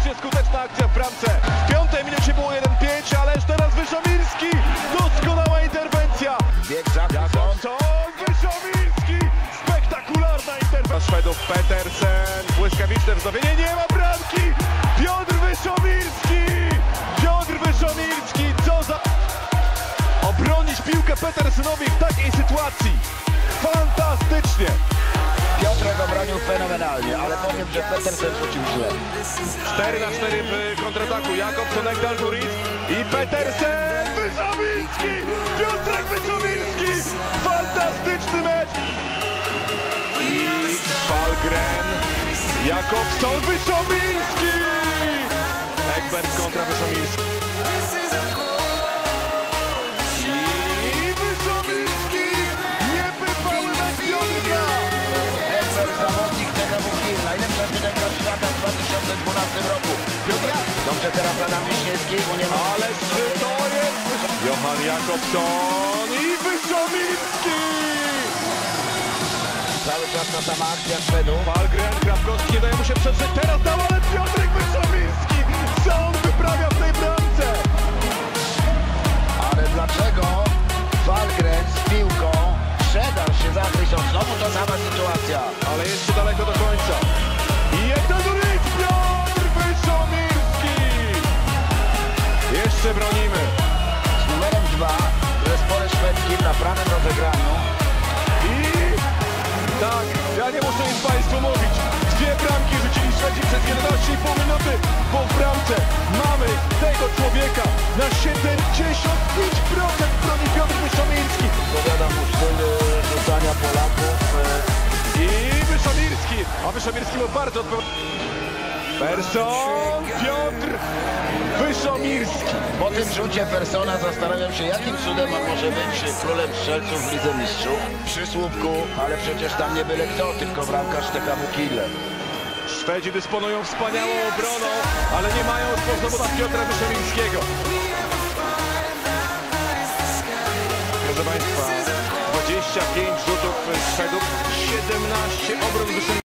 Fantastycznie skuteczna akcja w bramce. W 5 minucie było 1-5, ależ teraz Wyszomirski. Doskonała interwencja. Bieg Jakobson. Wyszomirski. Spektakularna interwencja. Szwedów Petersen. Błyskawiczne wznowienie. Nie ma bramki. Piotr Wyszomirski. Piotr Wyszomirski. Co za... Obronić piłkę Petersenowi w takiej sytuacji. Fantastycznie. Piotrek obronił fenomenalnie, ale powiem, że Petersen rzucił źle. 4-4 w kontrataku. Jakobson, Ekdal-Turiz i Petersen. Wyszomirski. Piotrek Wyszomirski. Fantastyczny mecz. I Falgren. Jakobson, Wyszomirski. Ekberg kontra Wyszomirski. I Wyszomirski. Niebywały mecz Piotrka. Zawodnik TKW Kiel, najlepsza piłkarz świata w 2012 roku. Piotra, dobrze teraz Adam Wiśniewski, bo nie ma... Ale czy to jest... Johan Jakobson i Wyszomirski! Cały czas ta sama akcja Szwedów. Falgren, Krawkowski nie daje mu się przetrzeć. Teraz dał, ale Piotrek Wyszomirski! Co on wyprawia w tej bramce? Ale dlaczego Falgren z piłką przedał się za Krysią? Znowu to sama sytuacja. Ale jeszcze daleko do końca. I Ekdal-Turiz, Piotr Wyszomirski! Jeszcze bronimy. Z numerem 2 w zespole szwedzkim na prawym rozegraniu. I tak, ja nie muszę nic Państwu mówić. 2 bramki rzucili Szwedzi przez 11,5 minuty, bo w bramce mamy tego człowieka na 75% broni Piotr Wyszomirski. Powiadam mu styl rzucania Polaków. I Wyszomirski, a Wyszomirski był bardzo odpowiedzialny. Persson, Piotr Wyszomirski. Po tym rzucie Persona zastanawiam się, jakim cudem on może być królem strzelców w Lidze Mistrzów. Przy słupku, ale przecież tam nie byle kto, tylko bramkarz TKW Kiel. Szwedzi dysponują wspaniałą obroną, ale nie mają sposobu na Piotra Wyszomirskiego. Proszę Państwa, 25 rzutów Szwedów, 17 obron Wyszomirskiego.